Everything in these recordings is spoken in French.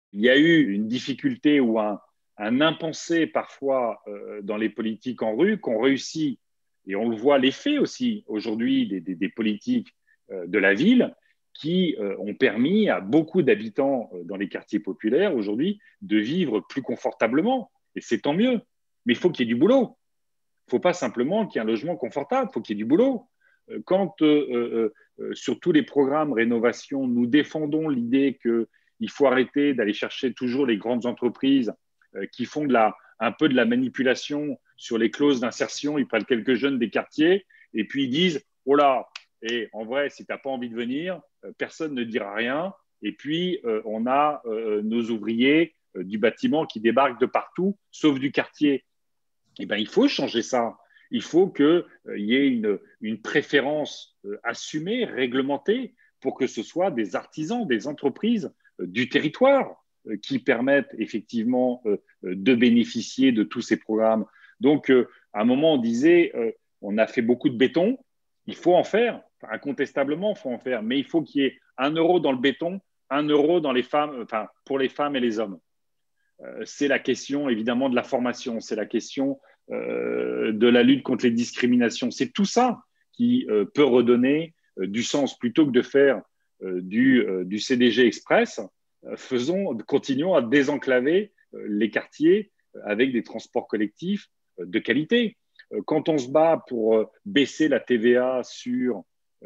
Il y a eu une difficulté ou un impensé parfois dans les politiques en rue qu'on réussit, et on le voit l'effet aussi aujourd'hui des politiques de la ville qui ont permis à beaucoup d'habitants dans les quartiers populaires aujourd'hui de vivre plus confortablement. Et c'est tant mieux. Mais il faut qu'il y ait du boulot. Il ne faut pas simplement qu'il y ait un logement confortable, il faut qu'il y ait du boulot. Quand sur tous les programmes rénovation, nous défendons l'idée qu'il faut arrêter d'aller chercher toujours les grandes entreprises qui font un peu de la manipulation sur les clauses d'insertion. Ils prennent quelques jeunes des quartiers et puis ils disent oh là, et en vrai, si tu n'as pas envie de venir, personne ne dira rien. Et puis, on a nos ouvriers du bâtiment qui débarquent de partout, sauf du quartier. Eh ben, il faut changer ça. Il faut qu'il y ait une préférence assumée, réglementée, pour que ce soit des artisans, des entreprises du territoire qui permettent effectivement de bénéficier de tous ces programmes. Donc, à un moment, on disait, on a fait beaucoup de béton, il faut en faire, enfin, incontestablement, il faut en faire, mais il faut qu'il y ait 1 euro dans le béton, 1 euro dans les femmes, enfin, pour les femmes et les hommes. C'est la question évidemment de la formation, c'est la question de la lutte contre les discriminations. C'est tout ça qui peut redonner du sens plutôt que de faire du CDG Express. Continuons à désenclaver les quartiers avec des transports collectifs de qualité. Quand on se bat pour baisser la TVA sur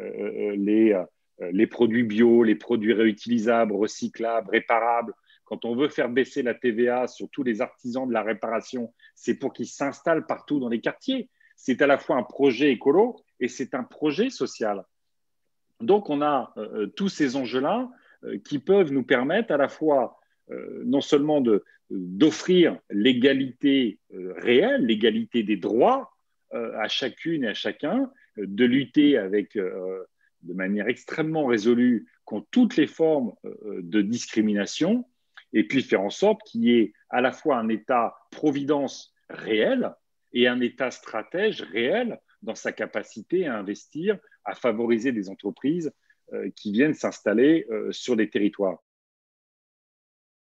les produits bio, les produits réutilisables, recyclables, réparables, quand on veut faire baisser la TVA sur tous les artisans de la réparation, c'est pour qu'ils s'installent partout dans les quartiers. C'est à la fois un projet écolo et c'est un projet social. Donc, on a tous ces enjeux-là qui peuvent nous permettre à la fois non seulement d'offrir l'égalité réelle, l'égalité des droits à chacune et à chacun, de lutter de manière extrêmement résolue contre toutes les formes de discrimination, et puis faire en sorte qu'il y ait à la fois un État-providence réel et un État stratège réel dans sa capacité à investir, à favoriser des entreprises qui viennent s'installer sur des territoires.